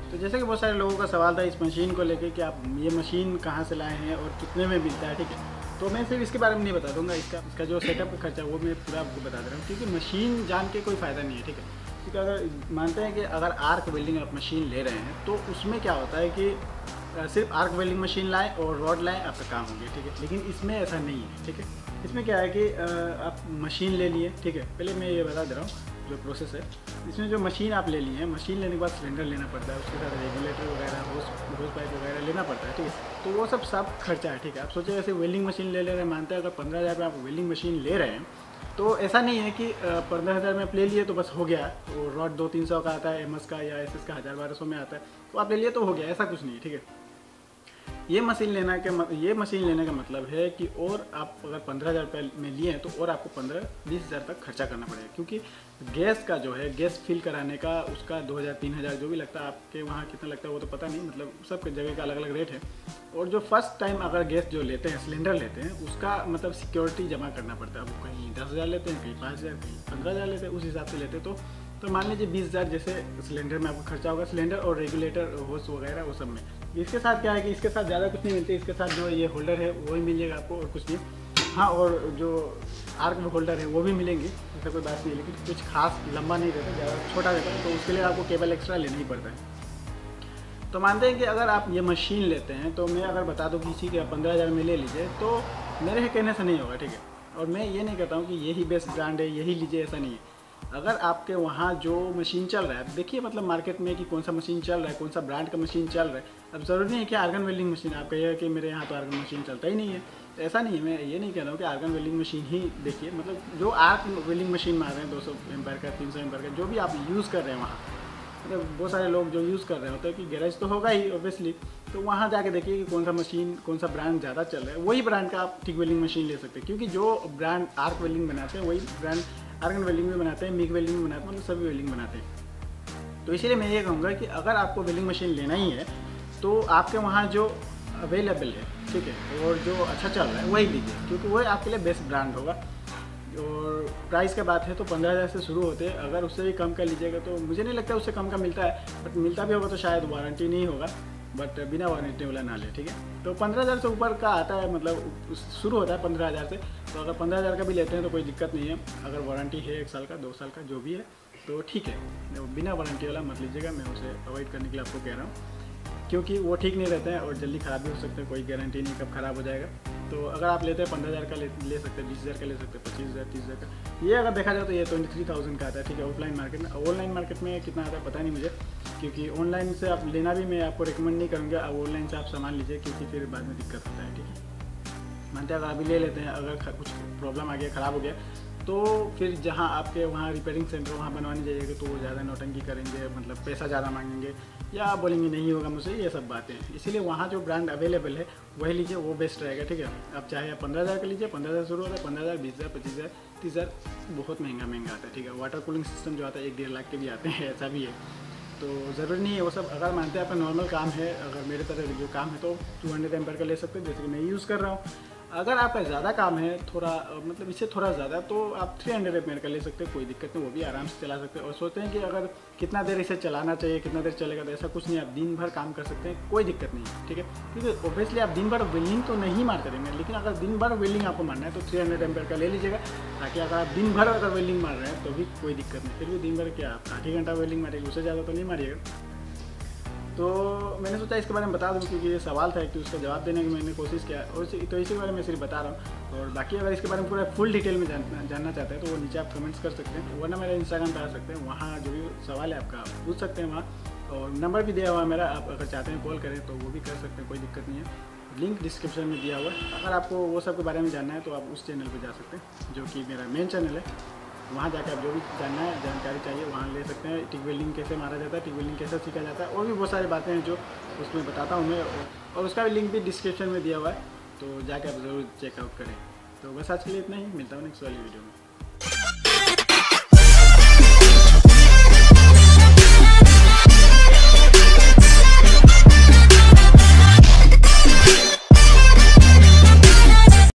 तो जैसे कि बहुत सारे लोगों का सवाल था इस मशीन को लेके कि आप ये मशीन कहाँ से लाए हैं और कितने में मिलता है, ठीक है। तो मैं सिर्फ इसके बारे में नहीं बता दूंगा, इसका जो सेटअप का खर्चा वो मैं पूरा आपको बता दे रहा हूँ, क्योंकि मशीन जान के कोई फ़ायदा नहीं है, ठीक है। क्योंकि अगर मानते हैं कि अगर आर्क वेल्डिंग आप मशीन ले रहे हैं तो उसमें क्या होता है कि सिर्फ आर्क वेल्डिंग मशीन लाएँ और रॉड लाएँ, आपका काम हो गया, ठीक है। लेकिन इसमें ऐसा नहीं है, ठीक है। इसमें क्या है कि आप मशीन ले लिए, ठीक है। पहले मैं ये बता दे रहा हूँ जो प्रोसेस है। इसमें जो मशीन आप ले लिए हैं, मशीन लेने के बाद सिलेंडर लेना पड़ता है, उसके साथ रेगुलेटर वगैरह होस पाइप वगैरह लेना पड़ता है, ठीक है। तो वो सब खर्चा है, ठीक है। आप सोचिए वैसे वेल्डिंग मशीन ले रहे हैं, मानते हैं अगर 15,000 में आप वेल्डिंग मशीन ले रहे हैं, तो ऐसा नहीं है कि 15,000 में आप ले लिए तो बस हो गया। वो रॉड 200-300 का आता है, एमएस का या एसएस का 1000-1200 में आता है, तो आप ले लिए तो हो गया, ऐसा कुछ नहीं है, ठीक है। ये मशीन लेने का मतलब है कि और आप अगर 15,000 रुपये में लिए हैं तो और आपको 15-20 हज़ार तक खर्चा करना पड़ेगा, क्योंकि गैस का जो है गैस फिल कराने का उसका 2,000-3,000 जो भी लगता है, आपके वहाँ कितना लगता है वो तो पता नहीं, मतलब सब जगह का अलग अलग रेट है। और जो फर्स्ट टाइम अगर गैस जो लेते हैं, सिलेंडर लेते हैं, उसका मतलब सिक्योरिटी जमा करना पड़ता है। वो कहीं 10,000 लेते हैं, कहीं 5,000, कहीं 15,000 लेते हैं, उस हिसाब से लेते हैं। तो मान लीजिए 20,000 जैसे सिलेंडर में आपका खर्चा होगा, सिलेंडर और रेगुलेटर होस वगैरह वो सब में। इसके साथ क्या है कि इसके साथ ज़्यादा कुछ नहीं मिलती, इसके साथ जो ये होल्डर है वो ही मिल जाएगा आपको और कुछ नहीं। हाँ, और जो आर्क में होल्डर है वो भी मिलेंगे, ऐसा कोई बात नहीं है, लेकिन कुछ खास लंबा नहीं रहता, ज़्यादा छोटा रहता है, तो उसके लिए आपको केबल एक्स्ट्रा लेना ही पड़ता है। तो मानते हैं कि अगर आप ये मशीन लेते हैं, तो मैं अगर बता दूँ किसी के 15,000 में ले लीजिए, तो मेरे कहने से नहीं होगा, ठीक है। और मैं ये नहीं कहता हूँ कि यही बेस्ट ब्रांड है, यही लीजिए, ऐसा नहीं है। अगर आपके वहाँ जो मशीन चल रहा है, देखिए मतलब मार्केट में कि कौन सा मशीन चल रहा है, कौन सा ब्रांड का मशीन चल रहा है। अब ज़रूरी नहीं है कि आर्गन वेल्डिंग मशीन, आप कहिए कि मेरे यहाँ तो आर्गन मशीन चलता ही नहीं है, तो ऐसा नहीं है। मैं ये नहीं कह रहा हूँ कि आर्गन वेल्डिंग मशीन ही देखिए, मतलब जो आर्क वेल्डिंग मशीन मार रहे हैं 200 एम्पायर का, 300 एम्पायर का, जो भी आप यूज़ कर रहे हैं वहाँ, मतलब बहुत सारे लोग जो यूज़ कर रहे होते हैं कि गैरेज तो होगा ही ऑब्वियसली, तो वहाँ जाके देखिए कि कौन सा मशीन, कौन सा ब्रांड ज़्यादा चल रहा है, वही ब्रांड का आप टिक वेल्डिंग मशीन ले सकते हैं। क्योंकि जो ब्रांड आर्क वेल्डिंग बनाते हैं वही ब्रांड आर्गन वेल्डिंग में बनाते हैं, मिग वेल्डिंग में बनाते हैं, मतलब सभी वेल्डिंग बनाते हैं। तो इसीलिए मैं ये कहूँगा कि अगर आपको वेल्डिंग मशीन लेना ही है तो आपके वहाँ जो अवेलेबल है, ठीक है, और जो अच्छा चल रहा है वही लीजिए, क्योंकि वही आपके लिए बेस्ट ब्रांड होगा। और प्राइस का बात है तो 15,000 से शुरू होते हैं, अगर उससे भी कम कर लीजिएगा तो मुझे नहीं लगता उससे कम का मिलता है, बट मिलता भी होगा तो शायद वारंटी नहीं होगा, बट बिना वारंटी वाला ना ले, ठीक है। तो 15,000 से ऊपर का आता है, मतलब शुरू होता है 15,000 से। तो अगर 15,000 का भी लेते हैं तो कोई दिक्कत नहीं है, अगर वारंटी है 1 साल का, 2 साल का, जो भी है तो ठीक है। बिना वारंटी वाला मत लीजिएगा, मैं उसे अवॉइड करने के लिए आपको कह रहा हूँ, क्योंकि वो ठीक नहीं रहता है और जल्दी ख़राब भी हो सकते हैं, कोई गारंटी नहीं कब ख़राब हो जाएगा। तो अगर आप लेते हैं 15,000 का ले सकते हैं, 20,000 का ले सकते हैं, 25,000, 30,000 का। ये अगर देखा जाए तो ये 23,000 का आता है, ठीक है, ऑफलाइन मार्केट में। ऑनलाइन मार्केट में कितना आता है पता नहीं मुझे, क्योंकि ऑनलाइन से आप लेना भी मैं आपको रिकमेंड नहीं करूँगा। अब ऑनलाइन से आप सामान लीजिए, क्योंकि फिर बाद में दिक्कत होता है, ठीक है। मानते हैं अगर अभी ले लेते हैं, अगर कुछ प्रॉब्लम आ गया, ख़राब हो गया, तो फिर जहाँ आपके वहाँ रिपेयरिंग सेंटर वहाँ बनवाने जाइएगा तो वो ज़्यादा नौटंकी करेंगे, मतलब पैसा ज़्यादा मांगेंगे या बोलेंगे नहीं होगा मुझसे, ये सब बातें हैं। इसीलिए वहाँ जो ब्रांड अवेलेबल है वही लीजिए, वो बेस्ट रहेगा, ठीक है। आप चाहे आप 15,000 का लीजिए, 15,000 शुरू होता है, 15,000, 20,000, 25,000, 30,000 बहुत महंगा आता है, ठीक है। वाटर कूलिंग सिस्टम जो आता है 1-1.5 लाख के भी आते हैं, ऐसा भी है। तो ज़रूरी नहीं है वो सब। अगर मानते हैं आपका नॉर्मल काम है, अगर मेरे तरह जो काम है, तो 200 एम्पीयर का ले सकते हैं, जैसे कि मैं यूज़ कर रहा हूँ। अगर आपका ज़्यादा काम है, थोड़ा मतलब इससे थोड़ा ज़्यादा, तो आप 300 एम्पीयर का ले सकते हैं, कोई दिक्कत नहीं, वो भी आराम से चला सकते हैं। और सोचते हैं कि अगर कितना देर इसे चलाना चाहिए, कितना देर चलेगा, तो ऐसा कुछ नहीं, आप दिन भर काम कर सकते हैं, कोई दिक्कत नहीं है, ठीक है। क्योंकि ऑब्वियसली आप दिन भर वेल्डिंग तो नहीं मारते रहेंगे, लेकिन अगर दिन भर वेल्डिंग आपको मारना है तो 300 एम्पीयर का ले लीजिएगा, ताकि अगर आप दिन भर अगर वेल्डिंग मार रहे हैं तो भी कोई दिक्कत नहीं। फिर भी दिन भर क्या आप 8 घंटा वेल्डिंग मारिएगा, उससे ज़्यादा तो नहीं मारिएगा। तो मैंने सोचा इसके बारे में बता दूं, क्योंकि ये सवाल था कि उसका जवाब देने की मैंने कोशिश किया, और तो इसी बारे में सिर्फ बता रहा हूँ। और बाकी अगर इसके बारे में पूरा फुल डिटेल में जानना चाहते हैं तो वो नीचे आप कमेंट्स कर सकते हैं, वरना मेरा इंस्टाग्राम पे आ सकते हैं, वहाँ जो भी सवाल है आपका पूछ सकते हैं वहाँ। और नंबर भी दिया हुआ है मेरा, आप अगर चाहते हैं कॉल करें तो वो भी कर सकते हैं, कोई दिक्कत नहीं है। लिंक डिस्क्रिप्शन में दिया हुआ है। अगर आपको वो सब के बारे में जानना है तो आप उस चैनल पर जा सकते हैं, जो कि मेरा मेन चैनल है। वहाँ जाकर आप जो भी जानना है, जानकारी चाहिए, वहाँ ले सकते हैं। टिक वेल्डिंग कैसे मारा जाता है, टिक वेल्डिंग कैसे सीखा जाता है, और भी बहुत सारी बातें हैं जो उसमें बताता हूँ मैं, और उसका भी लिंक भी डिस्क्रिप्शन में दिया हुआ है, तो जाकर आप ज़रूर चेकआउट करें। तो बस आज के लिए इतना ही, मिलता हूँ नेक्स्ट वाली वीडियो में।